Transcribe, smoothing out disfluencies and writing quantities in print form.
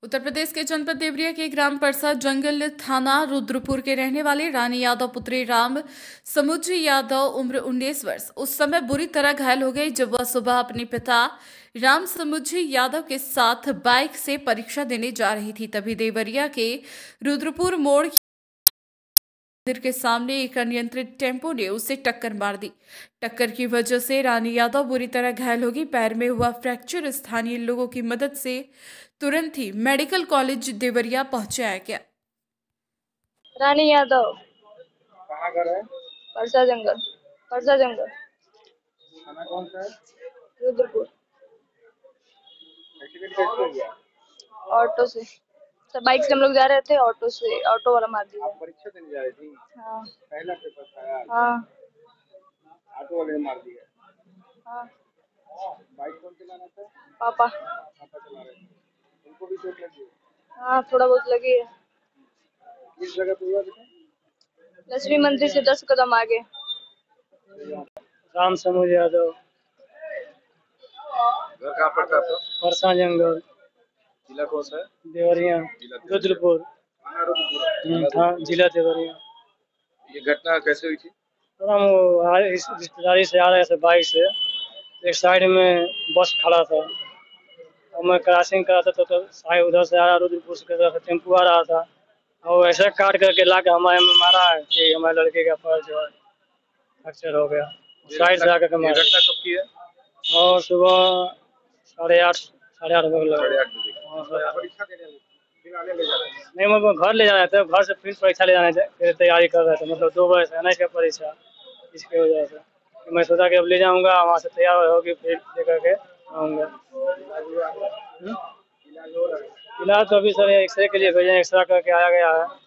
उत्तर प्रदेश के जनपद देवरिया के ग्राम परसा जंगल थाना रुद्रपुर के रहने वाले रानी यादव पुत्री राम समुद्री यादव उम्र 19 वर्ष उस समय बुरी तरह घायल हो गई जब वह सुबह अपने पिता राम समुद्री यादव के साथ बाइक से परीक्षा देने जा रही थी। तभी देवरिया के रुद्रपुर मोड़ मंदिर के सामने एक अनियंत्रित टेम्पो ने उसे टक्कर मार दी। टक्कर की वजह से रानी यादव बुरी तरह घायल हो गई। पैर में हुआ फ्रैक्चर स्थानीय लोगों की मदद से तुरंत ही मेडिकल कॉलेज देवरिया पहुंचाया गया। रानी यादव कहाँ घर है? परसा जंगल। थाना कौन सा है? रुद्रपुर। एक्सीडेंट कैसे हो गया? ऑटो से तो बाइक से हम लोग जा रहे थे, ऑटो वाला मार दिया। आप परीक्षा देने जा रही थी? हाँ। पहला पेपर था यार। हाँ। ऑटो वाले ने मार दिया। हाँ। बाइक कौन चलाना था? पापा चला रहे थे। उनको भी चोट लगी है? हाँ, थोड़ा बहुत लगी है। किस जगह पे हुआ बेटा? लक्ष्मी मंदिर से 10 कदम आगे। राम समुद्री यादव। घर कहाँ पड़ता था? परसा जंगल। जिला कौन सा है? देवरिया। रुद्रपुर। हाँ, जिला देवरिया। ये घटना कैसे हुई थी? तो हम इस रिश्तेदारी से आ रहे थे बाइक से, एक साइड में बस खड़ा था और मैं क्रॉसिंग कर रहा था तो साइड उधर से आ रहा, रुद्रपुर से तरफ टेम्पो आ रहा था और ऐसे काट करके ला के हमारे में मारा है कि हमारे लड़के का पैर जो है फ्रैक्चर हो गया। साइड से आकर के मारा। घटना कब की है? और सुबह 8:30 बजे लगा। परीक्षा देने फिर आने ले जा रहे हैं? नहीं, मैं घर ले जा रहे थे, घर से फिर परीक्षा ले जाने फिर तैयारी कर रहे थे, मतलब 2 बजे से एनएच का परीक्षा। इसकी वजह से मैं सोचा कि अब ले जाऊंगा, वहाँ से तैयार होगी फिर लेकर के आऊँगा। इलाज तो अभी सर एक्सरे के लिए भेजे, एक्सरे करके आया गया है।